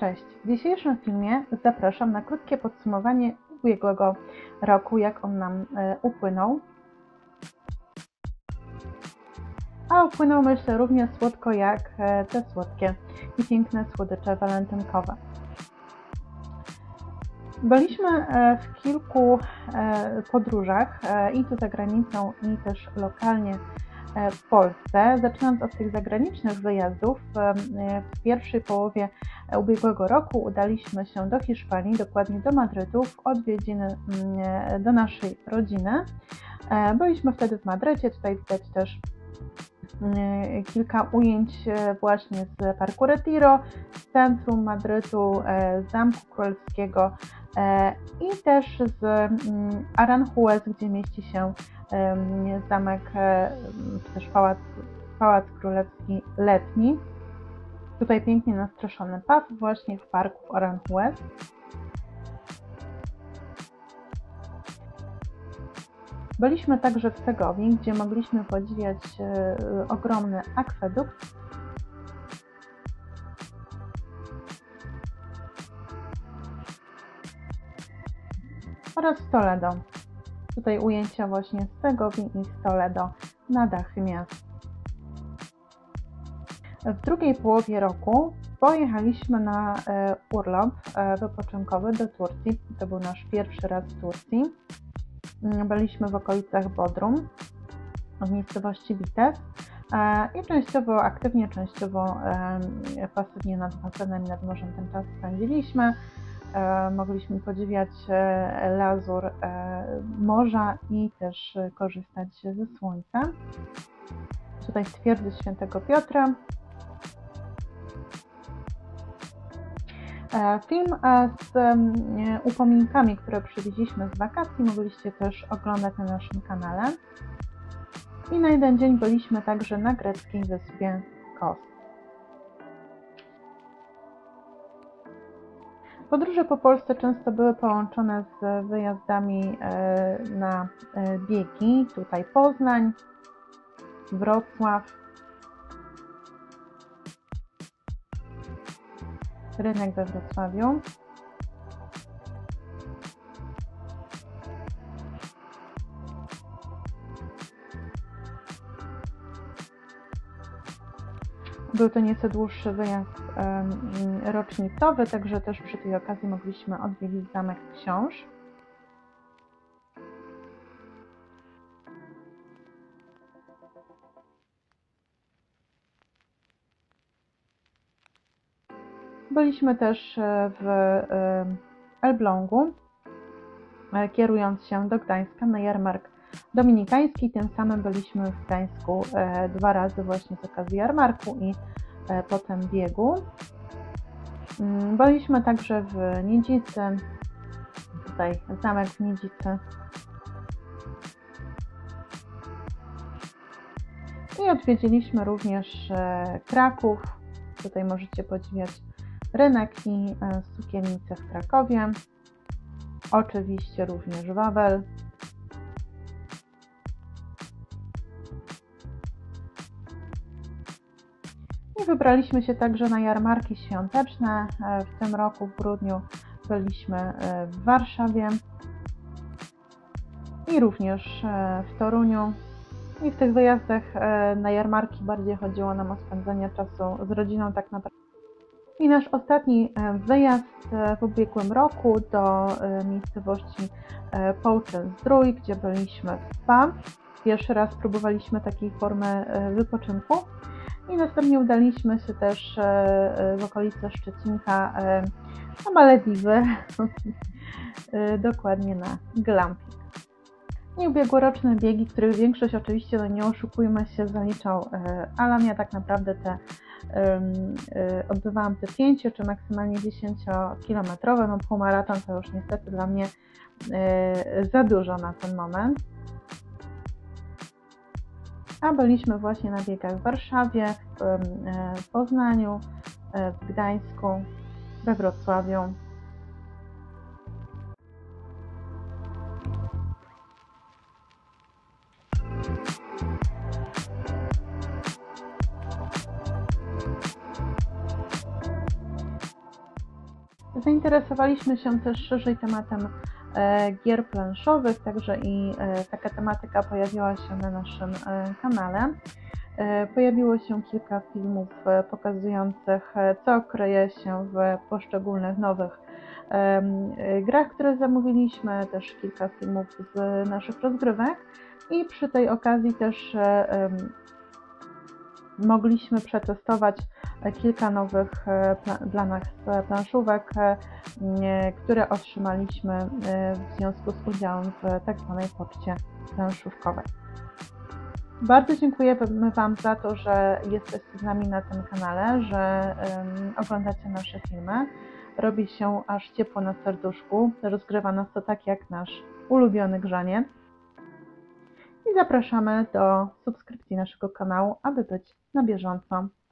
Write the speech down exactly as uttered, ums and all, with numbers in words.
Cześć! W dzisiejszym filmie zapraszam na krótkie podsumowanie ubiegłego roku, jak on nam e, upłynął. A upłynął, myślę, równie słodko jak e, te słodkie i piękne słodycze walentynkowe. Byliśmy e, w kilku e, podróżach e, i tu za granicą, i też lokalnie w Polsce. Zaczynając od tych zagranicznych wyjazdów, w pierwszej połowie ubiegłego roku udaliśmy się do Hiszpanii, dokładnie do Madrytu, w odwiedziny do naszej rodziny. Byliśmy wtedy w Madrycie, tutaj widać też kilka ujęć właśnie z Parku Retiro, z centrum Madrytu, z Zamku Królewskiego i też z Aranjuez, gdzie mieści się zamek, czy też pałac, pałac królewski letni. Tutaj pięknie nastraszony pub właśnie w parku w Aranjuez. Byliśmy także w Segowi, gdzie mogliśmy podziwiać ogromny akwedukt. Oraz w Toledo. Tutaj ujęcia właśnie z Segowi i z Toledo na dachy miast. W drugiej połowie roku pojechaliśmy na urlop wypoczynkowy do Turcji. To był nasz pierwszy raz w Turcji. Byliśmy w okolicach Bodrum, w miejscowości Vitez i częściowo aktywnie, częściowo pasywnie nad basenem, nad morzem ten czas spędziliśmy. Mogliśmy podziwiać lazur morza i też korzystać ze słońca. Tutaj z twierdzy Świętego Piotra. Film z upominkami, które przywieźliśmy z wakacji, mogliście też oglądać na naszym kanale. I na jeden dzień byliśmy także na greckiej wyspie Kos. Podróże po Polsce często były połączone z wyjazdami na biegi. Tutaj Poznań, Wrocław, rynek we Wrocławiu. Był to nieco dłuższy wyjazd um, rocznicowy, także też przy tej okazji mogliśmy odwiedzić Zamek Książ. Byliśmy też w Elblągu, kierując się do Gdańska na jarmark dominikański. Tym samym byliśmy w Gdańsku dwa razy właśnie z okazji jarmarku i potem biegu. Byliśmy także w Nidzicy, tutaj zamek w Nidzicy. I odwiedziliśmy również Kraków. Tutaj możecie podziwiać rynek i sukiennicę w Krakowie. Oczywiście również Wawel. I wybraliśmy się także na jarmarki świąteczne. W tym roku w grudniu byliśmy w Warszawie i również w Toruniu. I w tych wyjazdach na jarmarki bardziej chodziło nam o spędzenie czasu z rodziną tak naprawdę. I nasz ostatni wyjazd w ubiegłym roku do miejscowości Połczyn-Zdrój, gdzie byliśmy w spa. Pierwszy raz próbowaliśmy takiej formy wypoczynku i następnie udaliśmy się też w okolice Szczecinka na Malediwy, dokładnie na glamping. I ubiegłoroczne biegi, których większość oczywiście, no nie oszukujmy się, zaliczał Alan. Ja tak naprawdę te odbywałam te pięcio czy maksymalnie dziesięciokilometrowe, no półmaraton to już niestety dla mnie za dużo na ten moment. A byliśmy właśnie na biegach w Warszawie, w Poznaniu, w Gdańsku, we Wrocławiu. Zainteresowaliśmy się też szerzej tematem gier planszowych, także i taka tematyka pojawiła się na naszym kanale. Pojawiło się kilka filmów pokazujących, co kryje się w poszczególnych nowych grach, które zamówiliśmy, też kilka filmów z naszych rozgrywek i przy tej okazji też mogliśmy przetestować kilka nowych dla nas planszówek, które otrzymaliśmy w związku z udziałem w tak zwanej poczcie planszówkowej. Bardzo dziękujemy Wam za to, że jesteście z nami na tym kanale, że um, oglądacie nasze filmy. Robi się aż ciepło na serduszku. Rozgrywa nas to tak jak nasz ulubiony grzaniec. I zapraszamy do subskrypcji naszego kanału, aby być na bieżąco